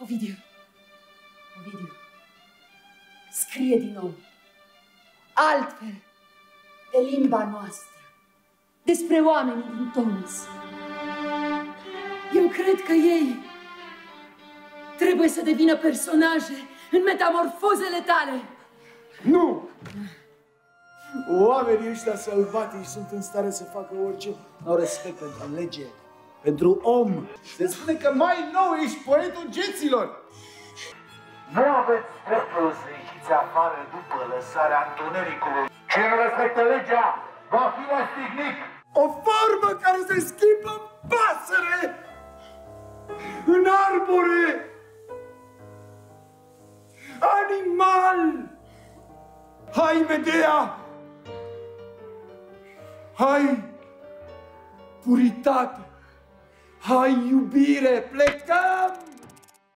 Ovidiu, scrie din nou, altfel, de limba noastră, despre oamenii din Tomis. Eu cred că ei trebuie să devină personaje în metamorfozele tale. Nu! Oamenii ăștia sălbatici sunt în stare să facă orice. N-au respect pentru lege, pentru om. Se spune că mai nou ești poetul geților. Nu aveți dreptul să ieșiți afară după lăsarea întunericului. Cine respectă legea va fi răstignit. O formă care se schimbă în pasăre, în arbore, animal. Hai, Medea! Hai, puritate! Hai, iubire! Plecăm!